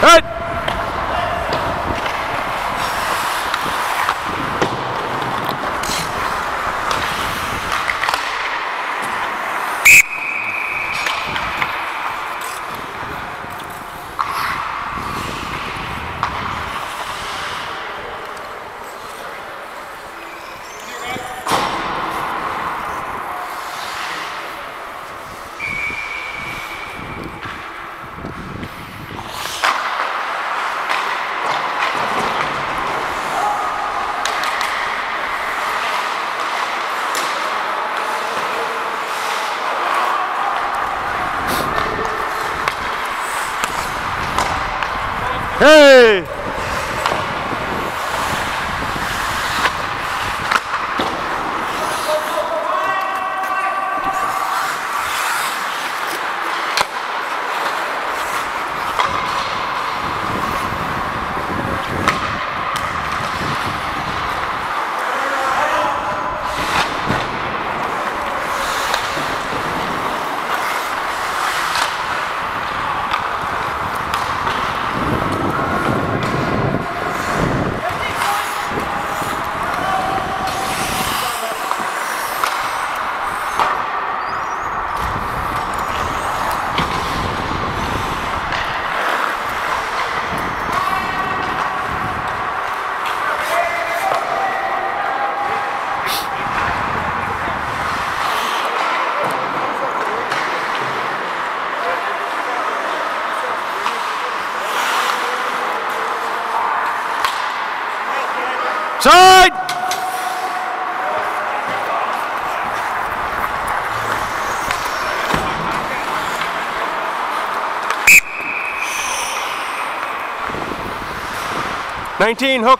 Good. Hey! Side! "19, hook."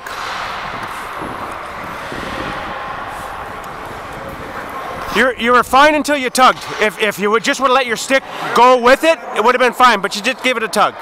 You were fine until you tugged. If you would just would let your stick go with it, it would have been fine, but you just gave it a tug.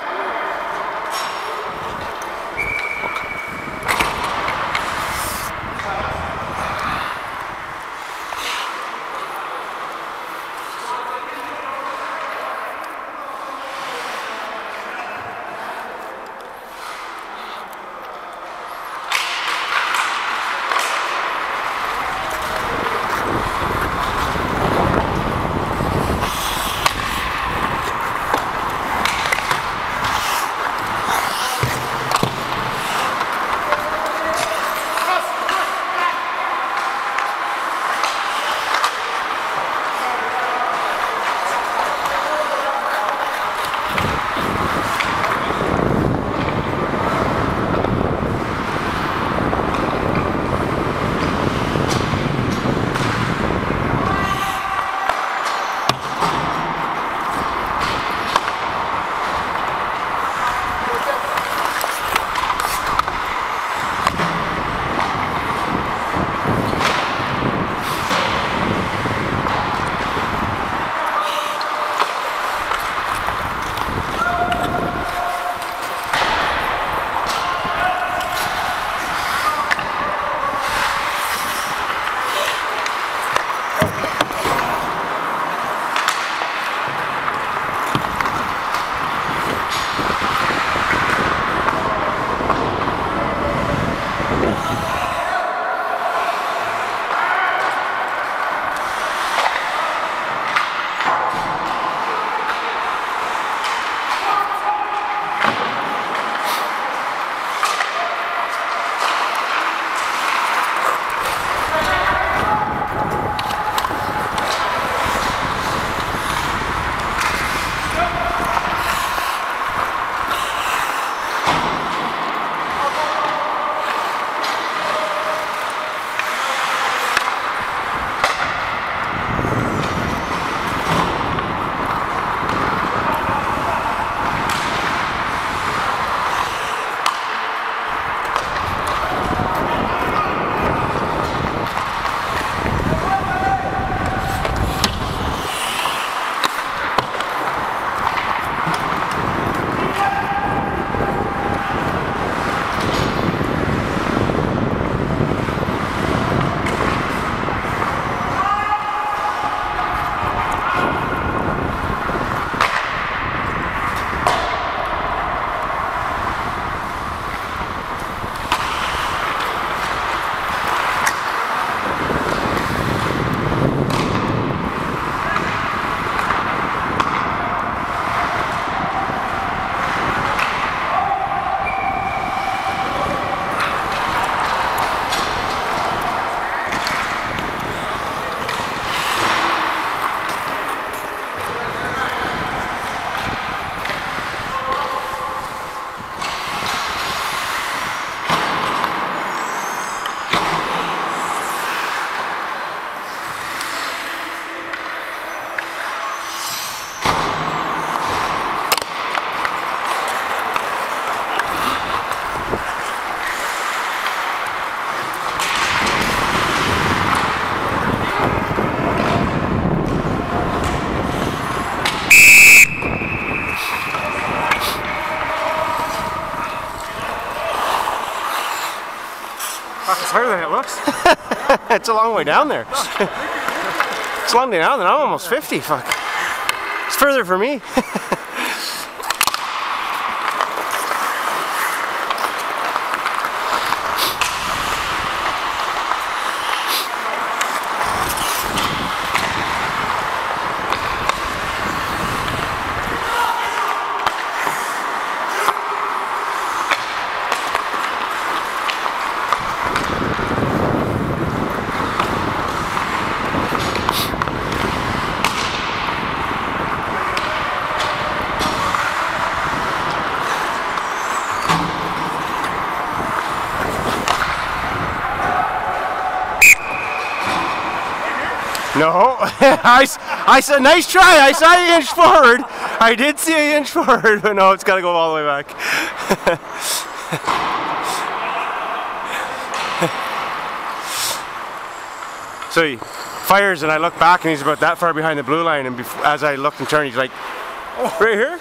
further than it looks. It's a long way down there. It's a long way down there. I'm almost 50. Fuck. It's further for me. No, I said, nice try. I saw you inch forward. I did see you inch forward, but no, it's got to go all the way back. So he fires, and I look back, and he's about that far behind the blue line. And as I look and turn, he's like, "Oh, right here."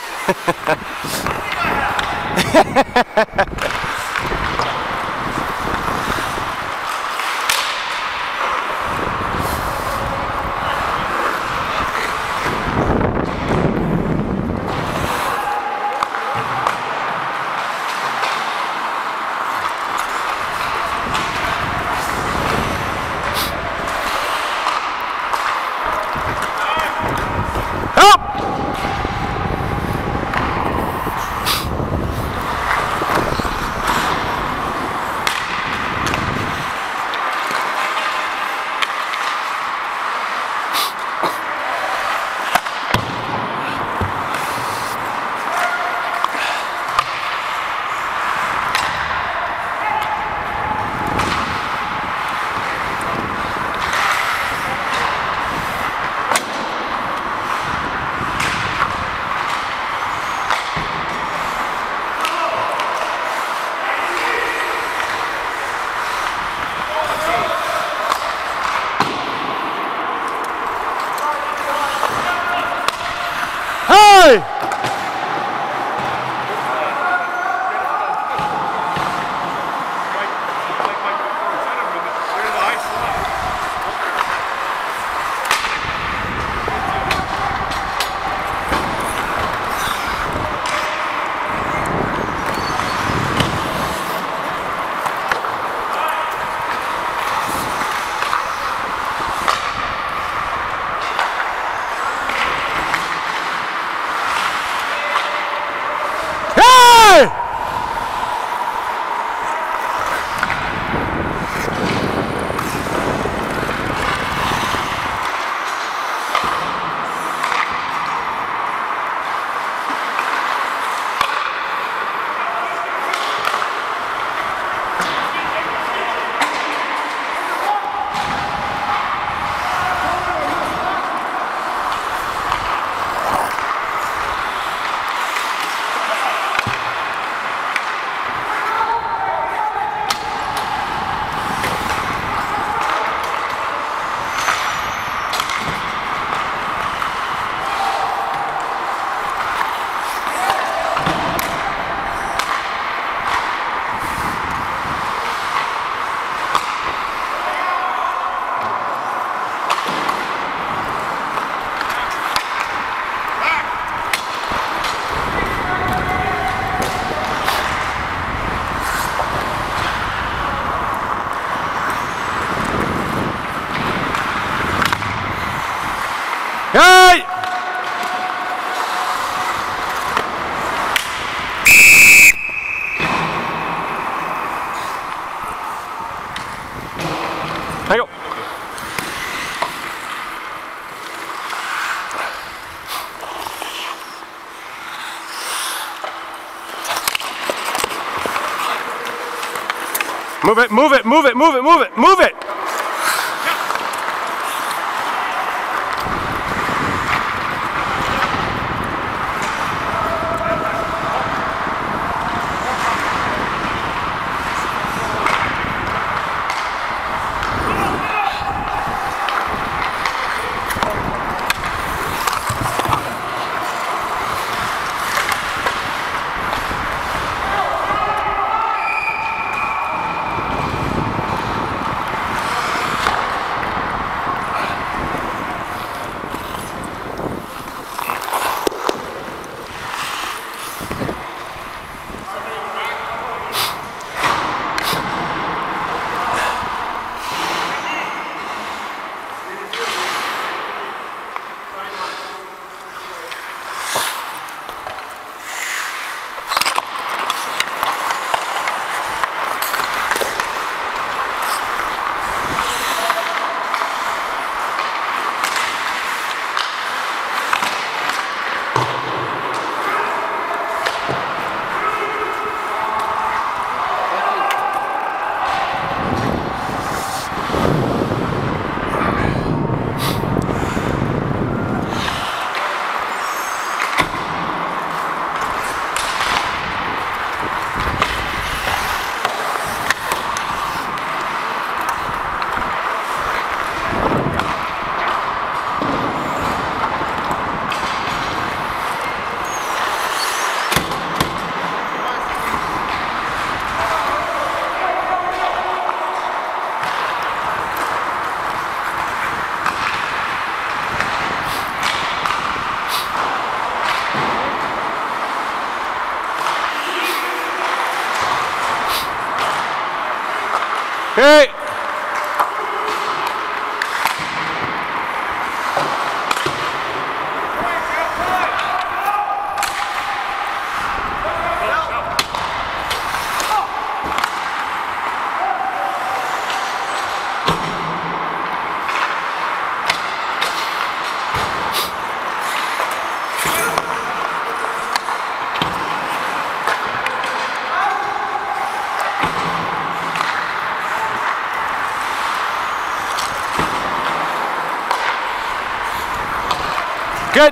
Hey! Hey! I go. Move it, move it, move it, move it, move it, move it! Okay. Good.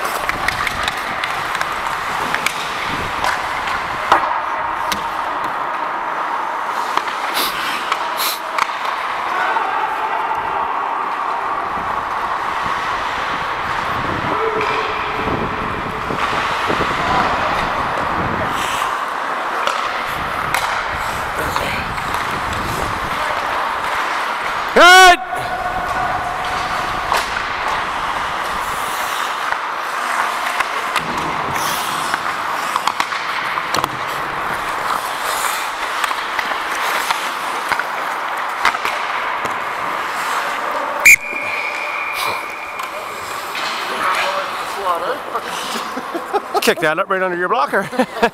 Good. Kick that up right under your blocker.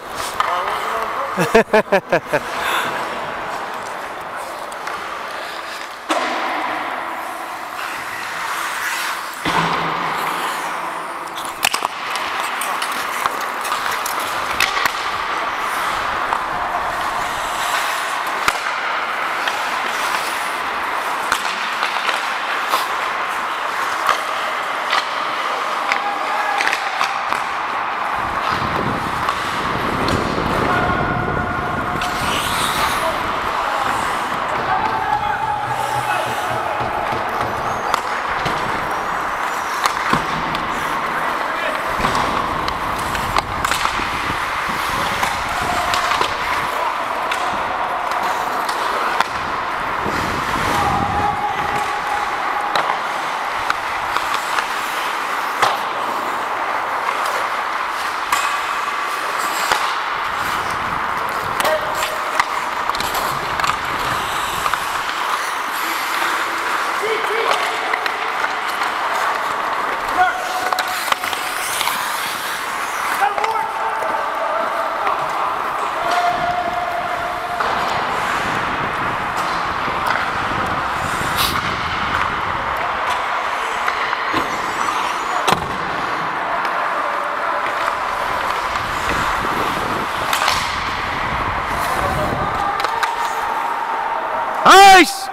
Nice!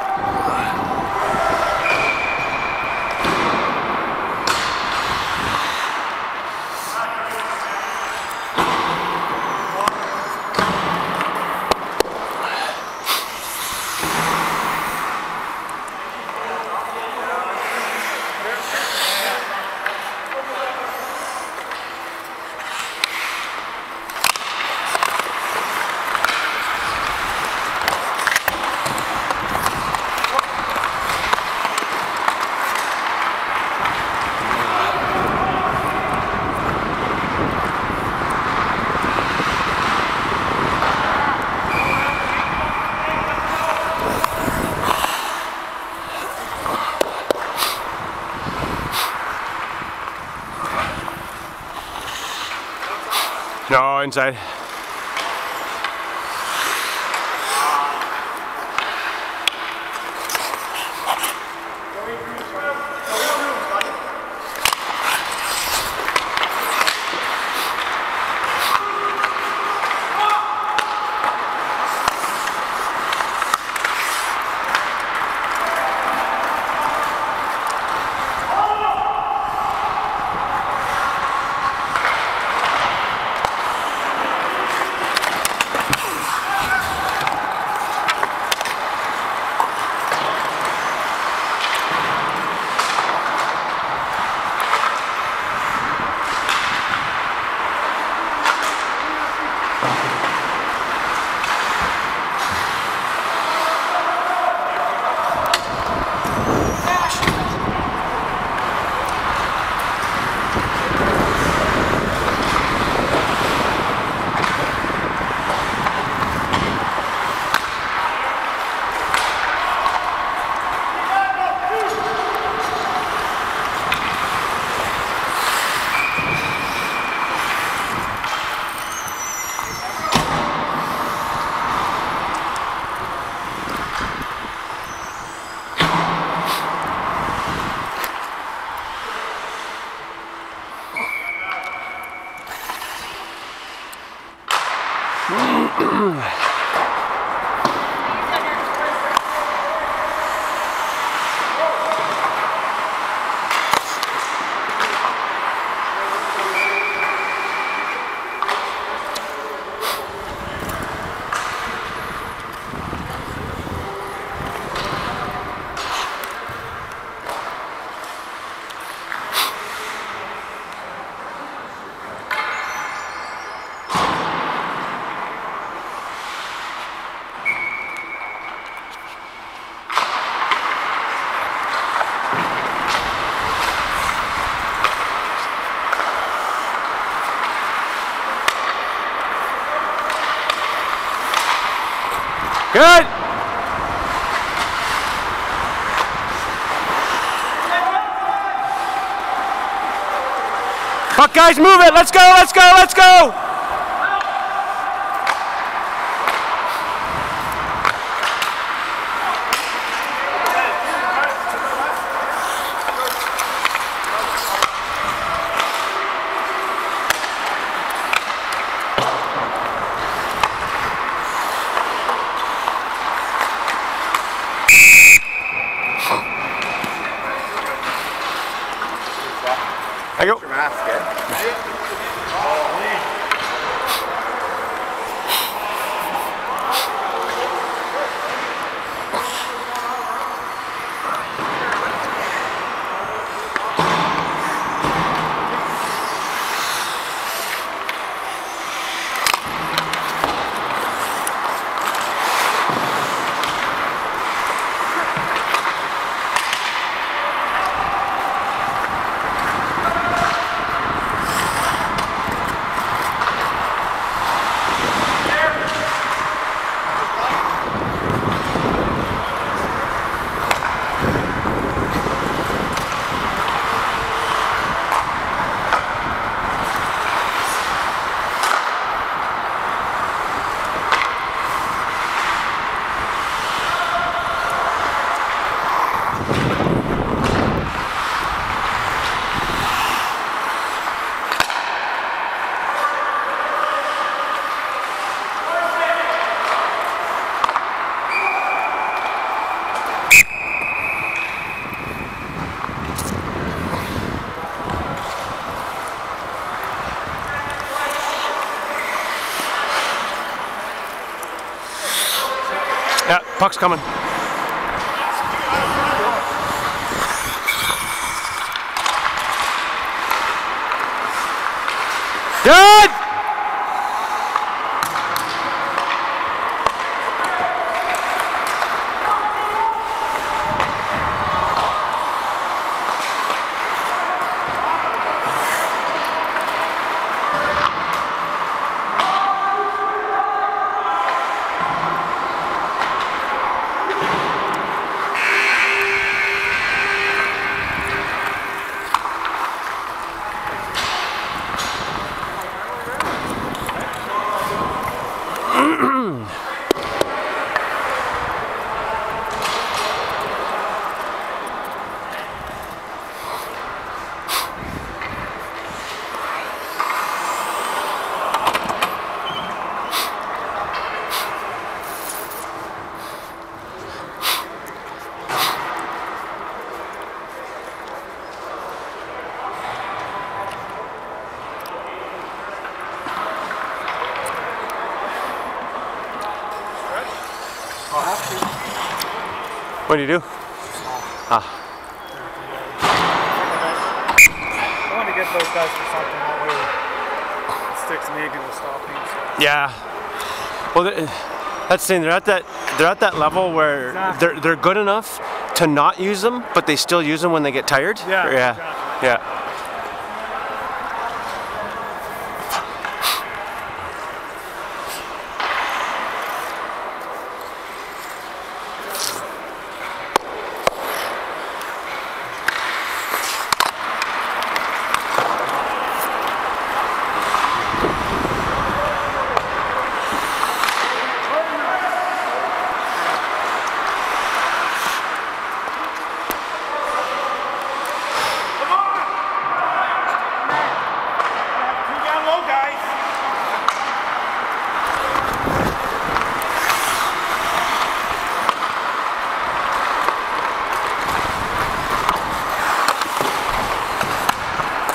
No, inside. Good. Puck guys, move it. Let's go, let's go, let's go. I go. Yeah, puck's coming. Good! What do you do? Ah. I want to get those guys for something that way sticks maybe will stop me. So. Yeah. Well, that's the thing. They're at that level where exactly. they're good enough to not use them, but they still use them when they get tired. Yeah. Yeah. Exactly. Yeah. Come on!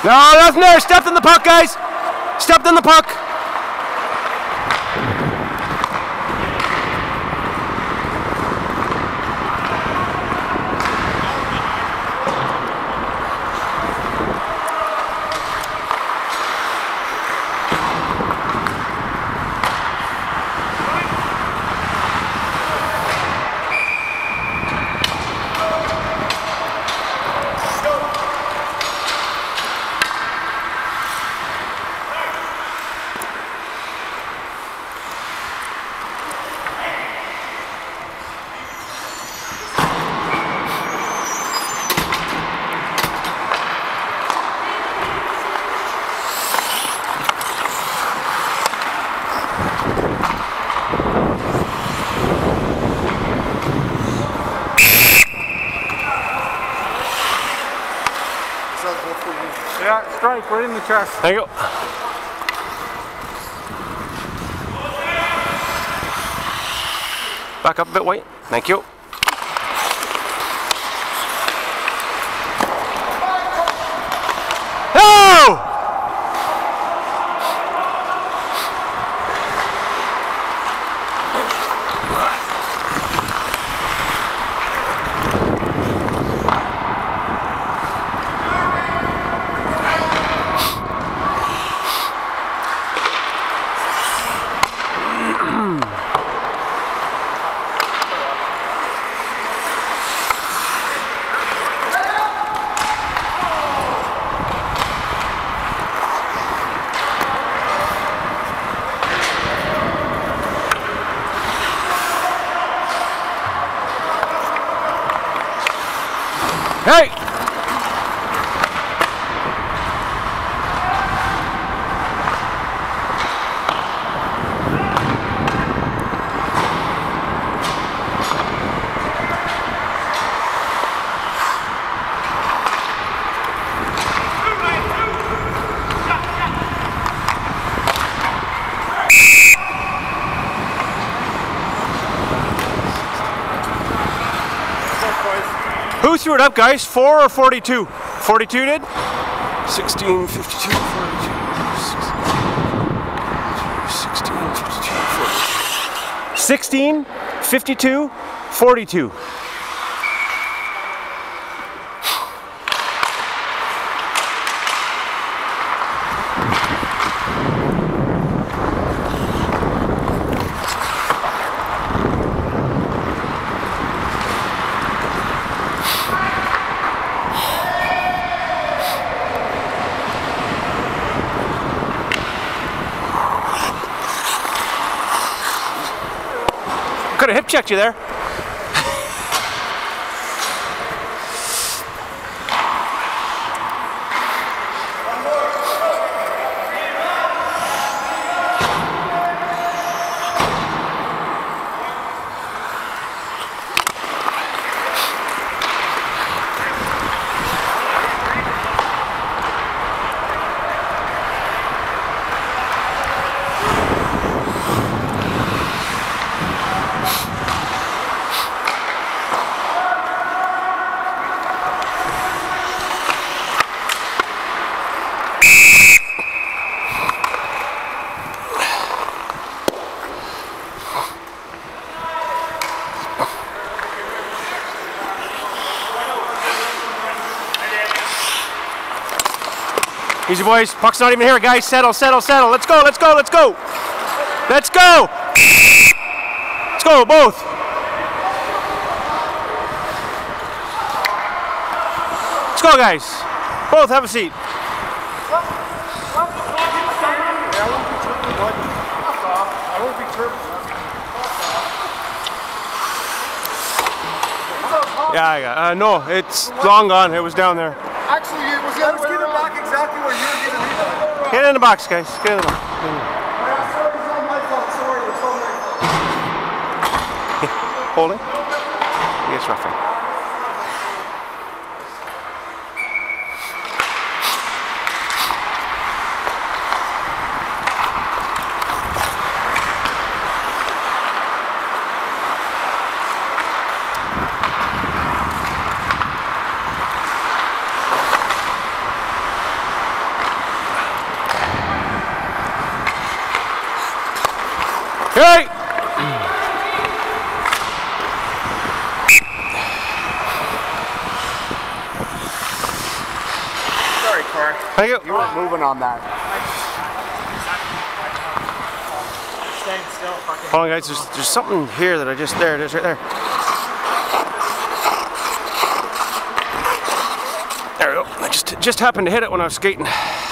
No, nothing there. Stepped in the puck, guys. Stepped in the puck. Yeah, strike right in the chest. There you go. Back up a bit, White. Thank you. No! Hey! Who threw it up, guys? 4 or 42? 42 did? 16, 52, 42. 16, 52, 42. Could have hip checked you there. Easy, boys. Puck's not even here, guys. Settle, settle, settle. Let's go, let's go, let's go. Let's go. Let's go, both. Let's go, guys. Both have a seat. Yeah, I got. No, it's long gone. It was down there. Actually, it was the other way around. Back exactly where you're getting it. Get in the box, guys. Get in the box. Sorry, it's not my fault. Sorry, it's all my fault. Holding. He gets roughing. Hey! Sorry, Car. Thank you. You weren't moving on that. Staying still, fucking. Hold on, guys. There's something here that I just there. It is right there. There we go. I just happened to hit it when I was skating.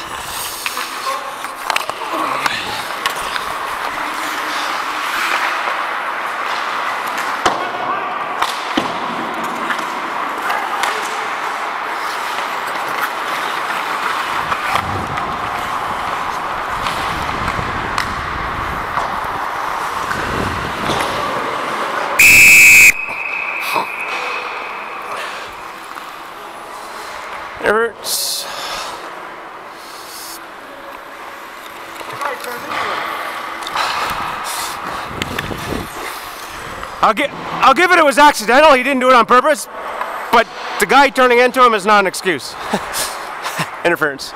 It hurts. I'll give it was accidental. He didn't do it on purpose. But the guy turning into him is not an excuse. Interference.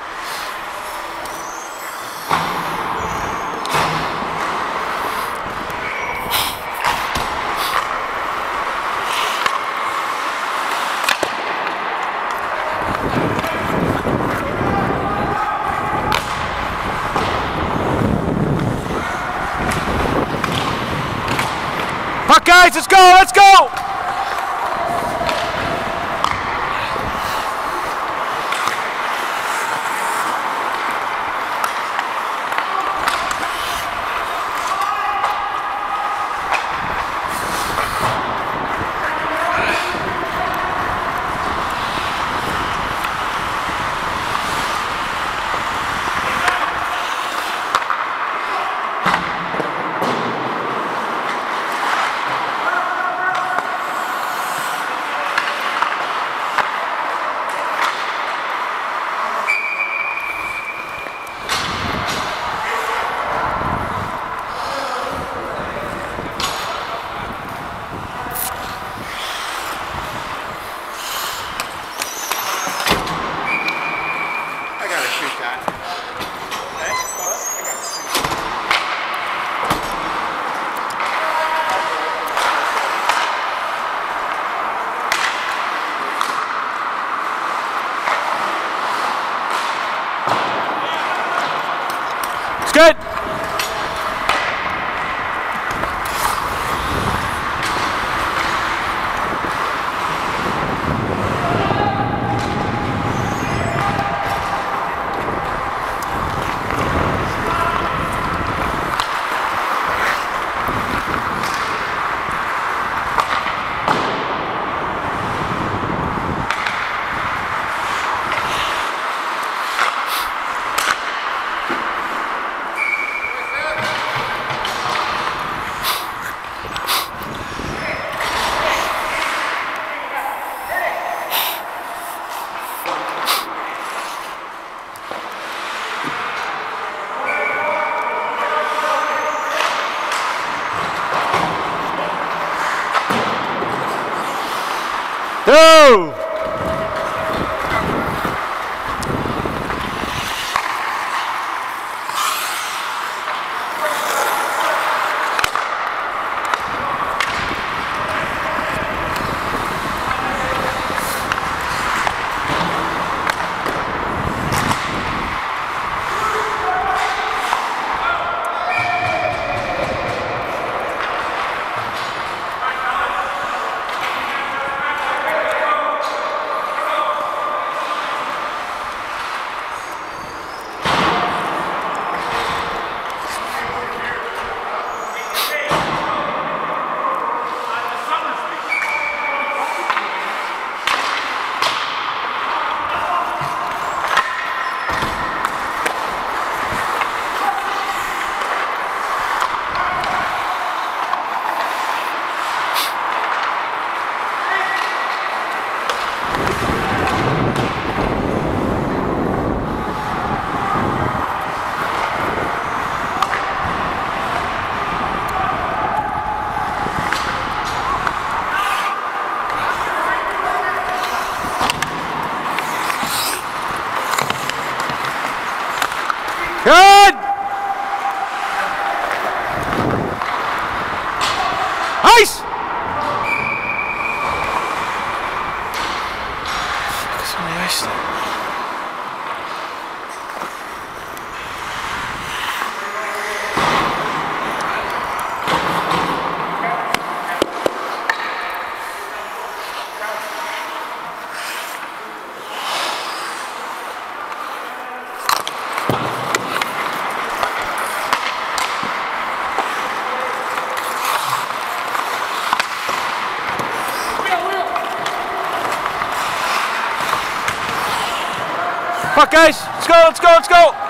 Puck, guys, let's go, let's go! It's good. No! Fuck, guys. Let's go, let's go, let's go.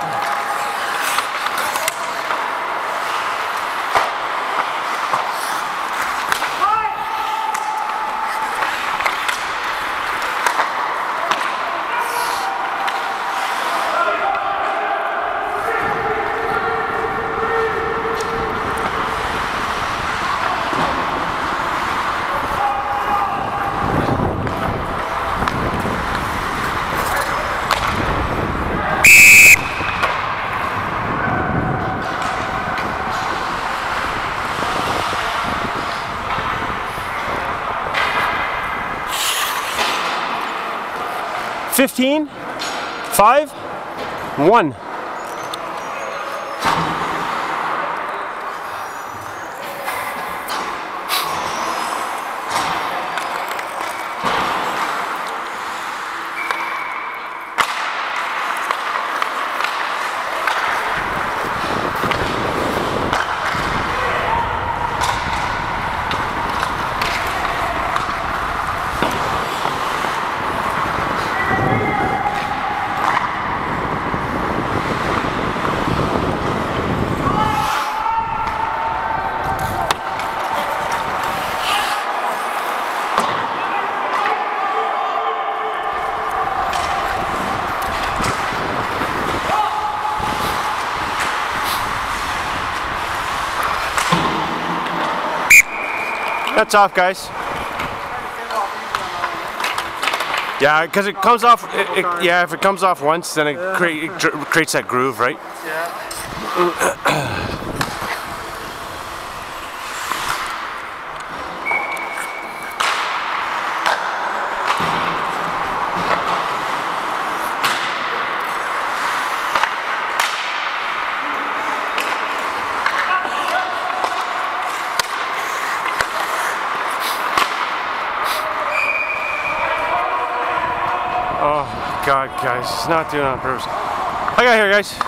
$15, 5, 1. That's off, guys. Yeah, because it comes off. Yeah, if it comes off once, then it creates that groove, right? Yeah. Oh God, guys, it's not doing it on purpose. I got here, guys.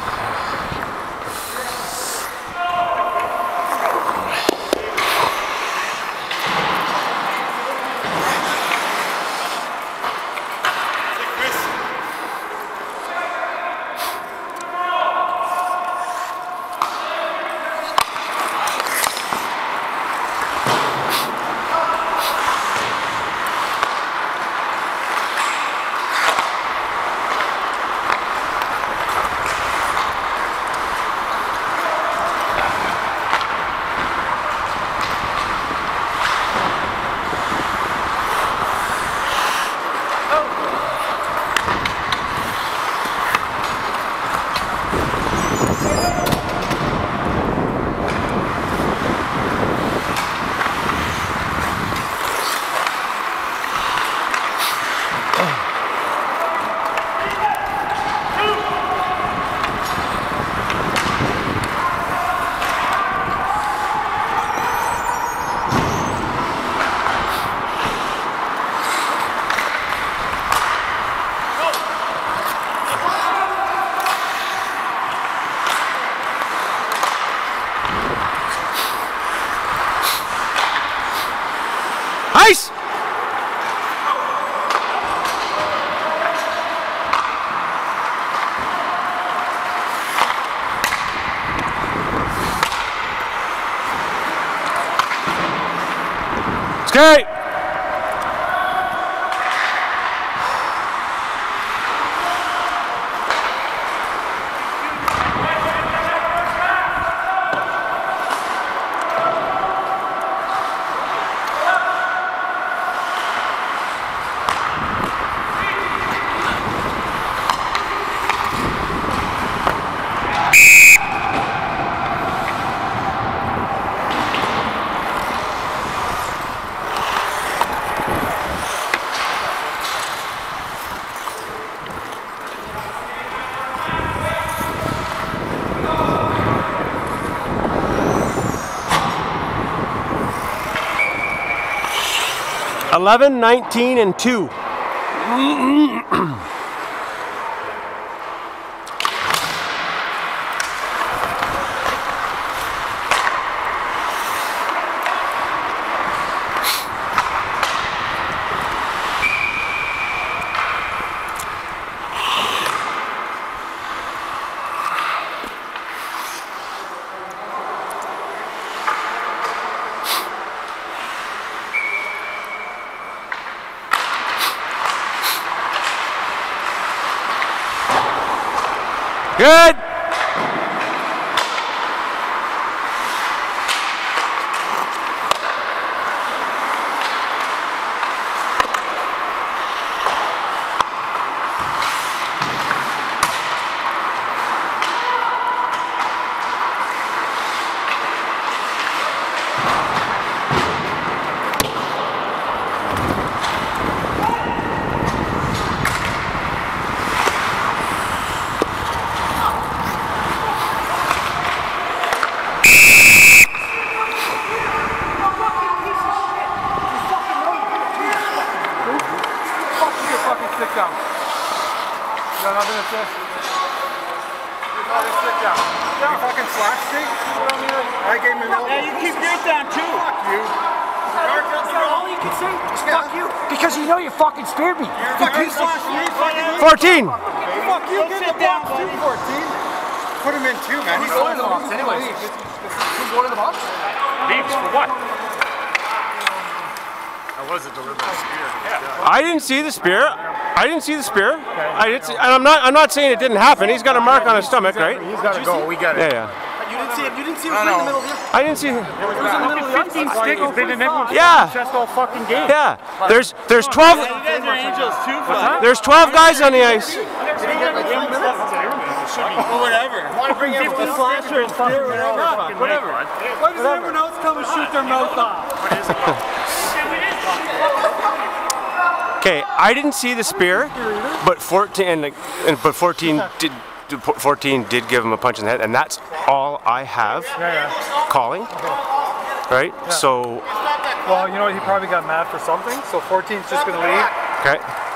Ice! Skate! $11, 19, and 2. Good. Stick down. You got nothing to say? You fucking stick down. You fucking slash stick? I gave him an elbow. Yeah, you keep yours down too. Fuck you. Is that all you can say? Fuck you. Because you know you fucking speared me. Fuck you slash me. 14. Fuck you. Get in the box too, 14. Put him in too, man. He's going in the box anyways. Who's going in the box? Leaves for what? That was a deliberate spear. Yeah. I didn't see the spear. I didn't see the spear. And I'm not saying it didn't happen. He's got a mark on his stomach, right? He's got to go. We got it. Yeah. You didn't see it. You didn't see it in the middle here. I didn't see him. It was in the middle of the ice. 15 stick has been in everyone's Yeah. chest all fucking game. Yeah. There's 12. You guys are angels too. There's 12 guys on the ice. Or whatever. Want to bring in The slasher is fucking whatever. Why does everyone else come and shoot their mouth off? Okay, I didn't see the spear, but 14 did give him a punch in the head, and that's all I have calling. Right? So. Well, you know what? He probably got mad for something, so 14's just going to leave. Okay.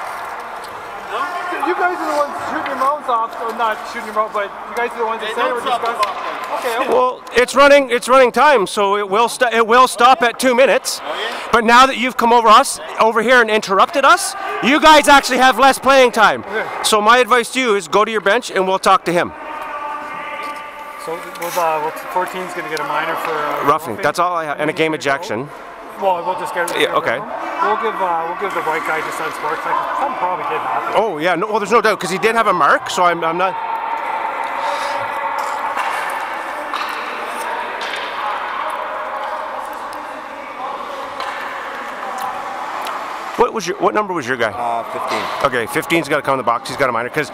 You guys are the ones shooting your mouths off, or not shooting your mouth, but you guys are the ones that said we're discussing. Okay. Well, it's running time, so it will stop at 2 minutes. But now that you've come over here and interrupted us, you guys actually have less playing time. So my advice to you is go to your bench and we'll talk to him. So 14's going to get a minor for Roughing. That's all I have, and a game ejection. Well, we'll just get. Yeah, okay. We'll give the white guy just on sports. Something probably did happen. Oh yeah, no, well there's no doubt because he did have a mark, so I'm not. What number was your guy? 15. Okay, 15's got to come in the box. He's got a minor because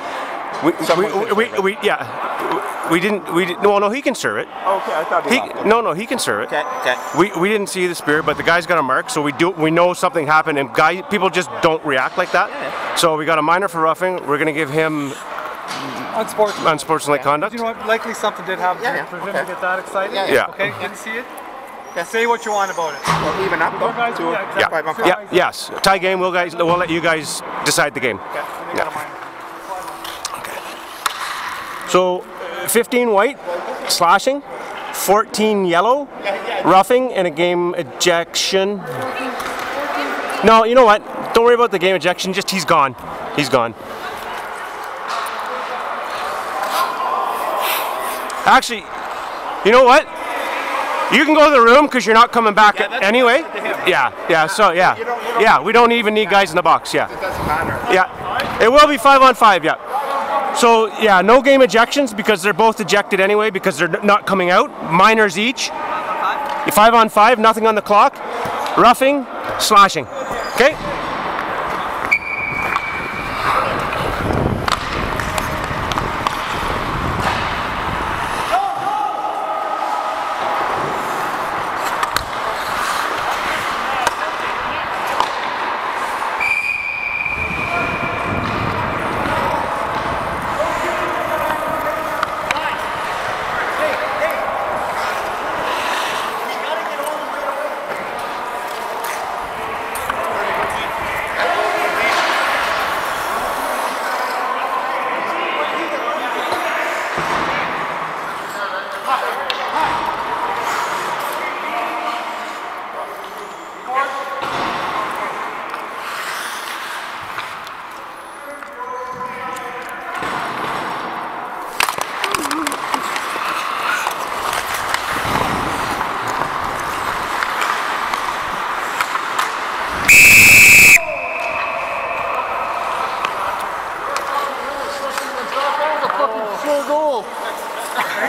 we didn't. No, he can serve it. Okay, I thought No, he can serve it. Okay. We didn't see the spear, but the guy's got a mark, so we know something happened, and people just don't react like that. Yeah. So we got a minor for roughing. We're gonna give him unsportsmanlike conduct. You know what? Likely something did happen for him to get that excited. Yeah. Okay. Didn't see it. Say what you want about it. Well, even up though. Guys, Yeah. Yes. Tie game. We'll let you guys decide the game. Okay. So 15 white, slashing, 14 yellow, roughing, and a game ejection. No, you know what? Don't worry about the game ejection. Just he's gone. He's gone. Actually, you know what? You can go to the room because you're not coming back anyway. Yeah. We don't even need guys in the box. Yeah. It doesn't matter. Yeah. It will be 5-on-5. Yeah. So yeah, no game ejections because they're both ejected anyway because they're not coming out. Minors each. 5-on-5. Nothing on the clock. Roughing, slashing. Okay.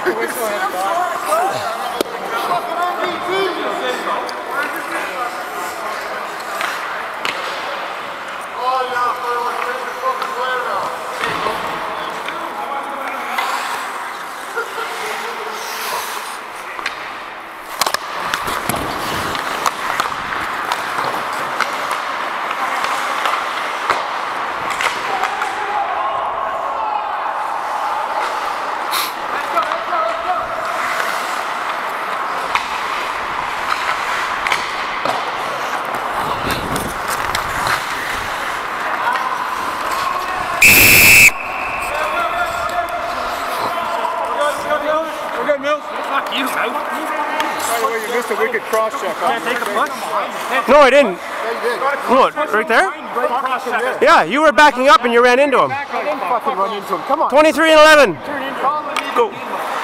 A wicked cross check. Can't take a punch? No, I didn't. Yeah, you did. Look, right there? Cross check. Yeah, you were backing up and you ran into him. I didn't fucking run into him. Come on. 23 and 11. Go.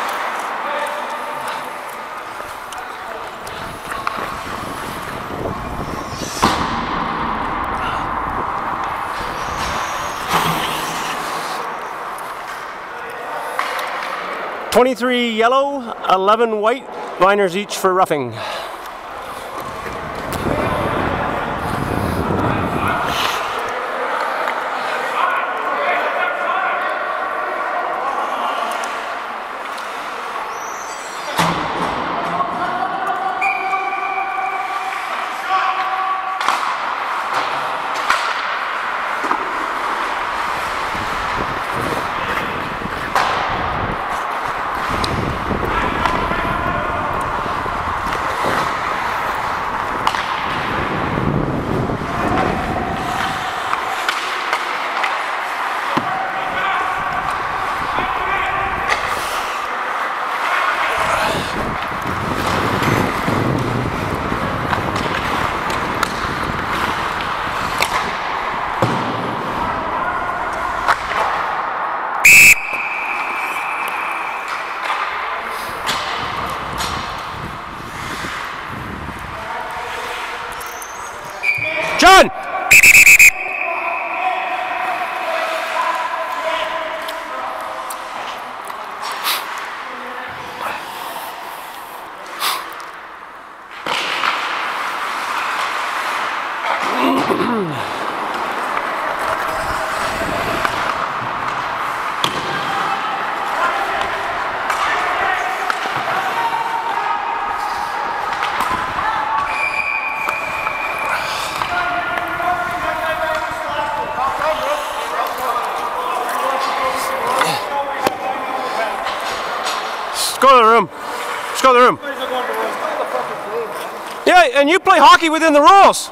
$23 yellow, 11 white, liners each for roughing. John! Let's go to the room. Let's go to the room. Yeah, and you play hockey within the rules.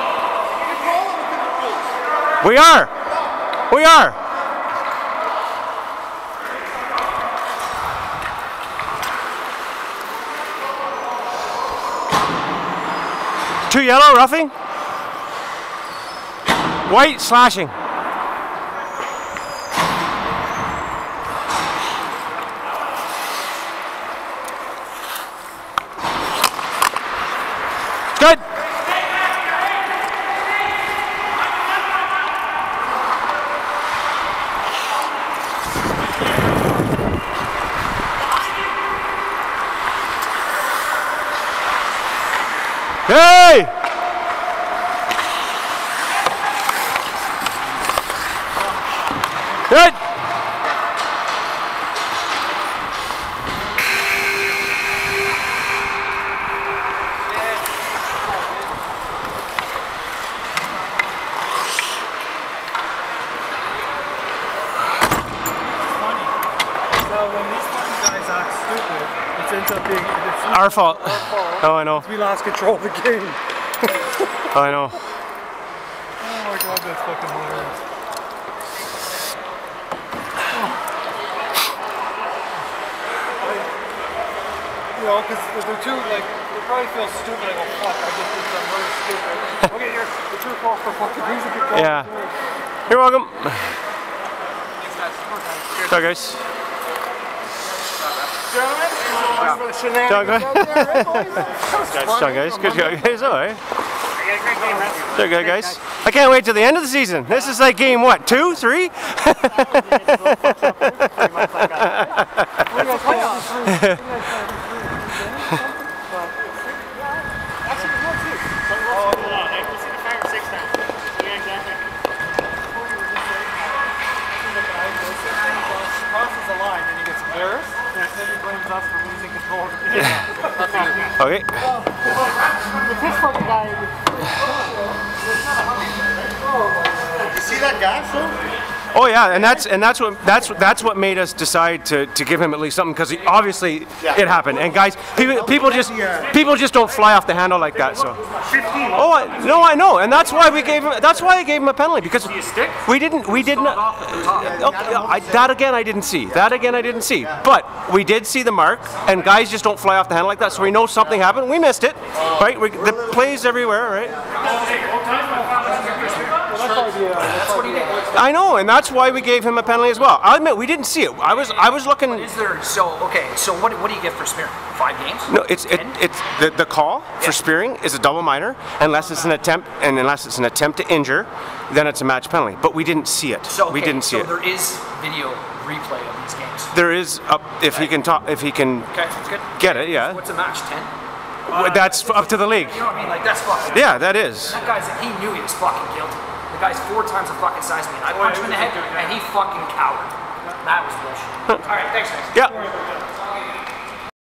We are. We are. Two yellow, roughing. White, slashing. Good. Hey! Good. Ends up being Our fault. Oh, I know. we lost control of the game. Oh, I know. Oh my god, that's fucking hilarious. You know, because they're too, like, they probably feel stupid. I go, fuck, I just did something really stupid. Okay, it's your fault for fucking music. Yeah. You're welcome. Ciao, guys. Ciao, guys. Ciao, guys. Good guys. All right. Ciao, good guys. I can't wait till the end of the season. This is like game what? 2, 3? Crosses the line and he gets embarrassed, and then he blames us for losing control of the game. Okay. This fucking guy. You see that gas though? Oh yeah, and that's what made us decide to give him at least something, because obviously it happened. And guys, people just don't fly off the handle like that. So. 15. Oh no, I know, and that's why we gave him. That's why I gave him a penalty, because we didn't. Okay, that again I didn't see. But we did see the mark, and guys just don't fly off the handle like that. So we know something happened. We missed it, right? The plays everywhere, right? That's what he did. I know, and that's why we gave him a penalty as well. I'll admit we didn't see it. I was looking. Is there so what do you get for spearing? 5 games? No, it's the call for spearing is a double minor unless it's an attempt, and unless it's an attempt to injure, then it's a match penalty. But we didn't see it. We didn't see it. So there is video replay of these games. There is if he can Okay, that's good. get it, yeah. What's a match? 10? That's up to the league. You know what I mean? Like that's fucking. Yeah, that is. That guy's he knew he was fucking guilty. The guy's 4 times the fucking size of me. I punched him in the head and he fucking cowered. That was bullshit. All right, thanks guys. Yeah.